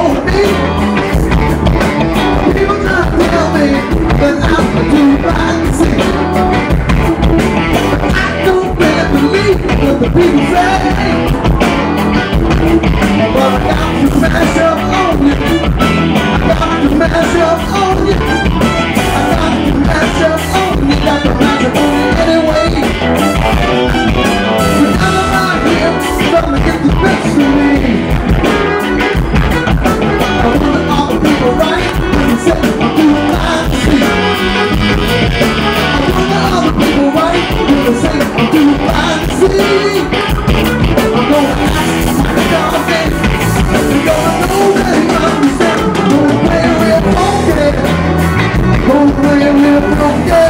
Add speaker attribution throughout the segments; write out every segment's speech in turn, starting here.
Speaker 1: hold me. People try to tell me that I'm too blind to see. I don't really believe what the people say. But I got to mash up on you. I got to mash up on you. I got to mash up on you. Got to mash up on you anyway. Because I'm out here trying to get the best of me. I want all the people right and say I'm too blind to see. I want all the people right and say I'm too blind to see. I'm gonna ask my God. You're gonna know that he understands. I'm gonna play real funky. I'm gonna play real funky.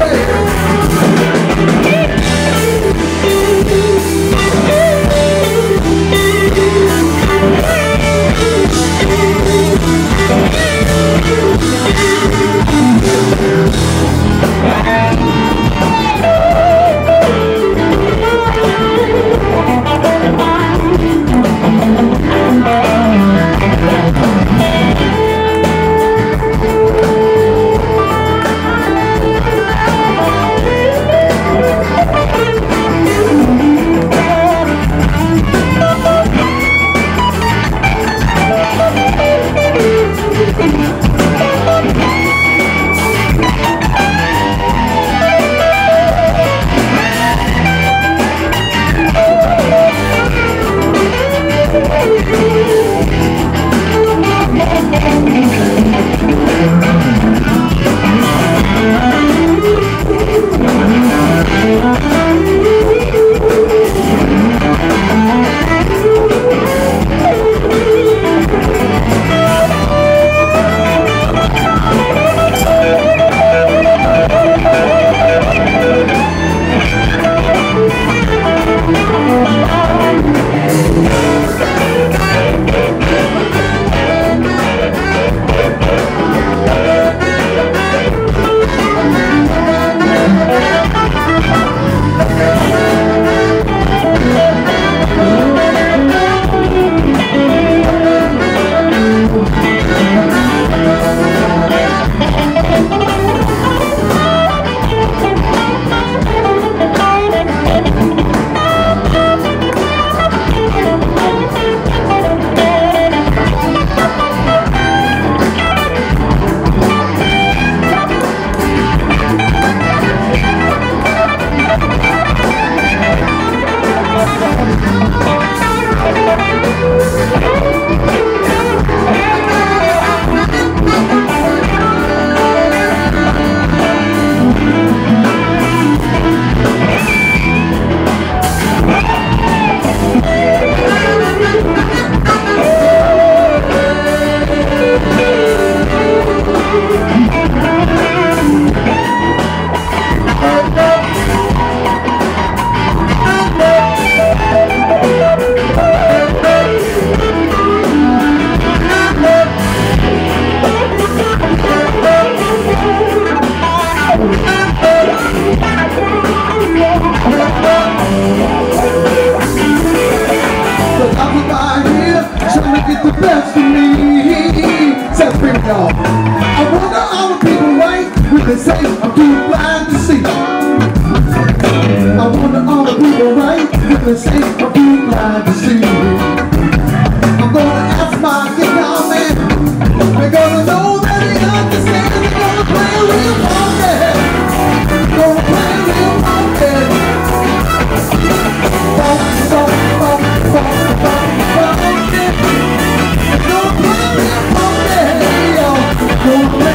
Speaker 1: The best of me. Says big dog. I wonder all the people right when they say I'm too blind to see. I wonder all the people right when they say I'm too blind to see. I'm gonna ask my guitar man. They're gonna know that he understands. They're gonna play real funky. Gonna play real funky. Funk, funk, funk, funk, funk, funky. Gonna play real funky.